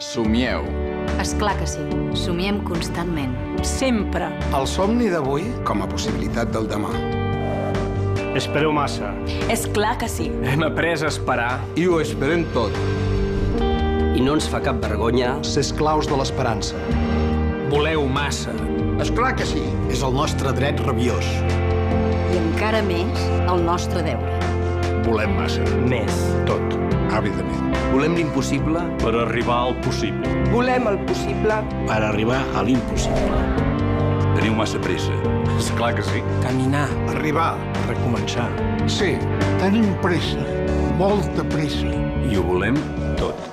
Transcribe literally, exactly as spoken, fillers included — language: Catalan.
Somieu. És clar que sí. Somiem constantment. Sempre. El somni d'avui com a possibilitat del demà. Espereu massa. És clar que sí. Hem après a esperar. I ho esperem tot. I no ens fa cap vergonya ser esclaus de l'esperança. Voleu massa. És clar que sí. És el nostre dret rabiós. I encara més, el nostre deure. Volem massa. més. Tot. Àvidament. Volem l'impossible Per arribar al possible. Volem el possible. Per arribar a l'impossible. Teniu massa pressa. És clar que sí. caminar. Arribar. Recomençar. Sí, tenim pressa. Molta pressa. I ho volem tot.